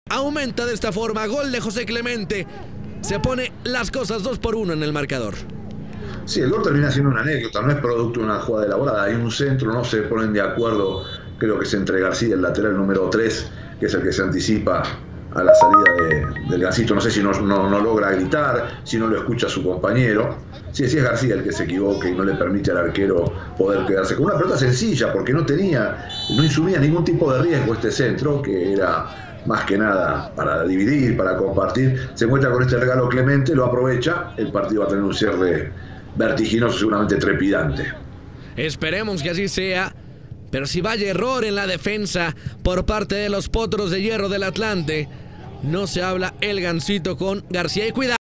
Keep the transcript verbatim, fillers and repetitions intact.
aumenta de esta forma. Gol de José Clemente. Se pone las cosas dos por uno en el marcador. Sí, el gol termina siendo una anécdota, no es producto de una jugada elaborada. Hay un centro, no se ponen de acuerdo, creo que es entre García, el lateral número tres, que es el que se anticipa a la salida de, del Gansito. No sé si no, no, no logra gritar, si no lo escucha a su compañero. Sí, sí es García el que se equivoca y no le permite al arquero poder quedarse con una pelota sencilla, porque no tenía, no insumía ningún tipo de riesgo este centro, que era más que nada para dividir, para compartir. Se encuentra con este regalo Clemente, lo aprovecha, el partido va a tener un cierre vertiginoso, seguramente trepidante. Esperemos que así sea, pero si vaya error en la defensa por parte de los Potros de Hierro del Atlante, no se habla el Gansito con García. Y cuidado.